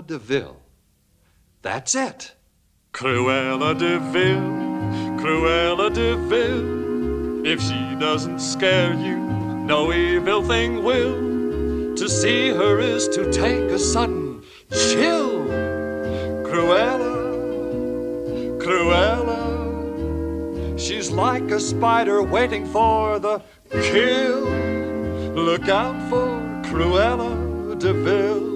de Vil. That's it. Cruella de Vil, Cruella de Vil. If she doesn't scare you, no evil thing will. To see her is to take a sudden chill. Cruella, Cruella, she's like a spider waiting for the kill. Look out for Cruella de Vil.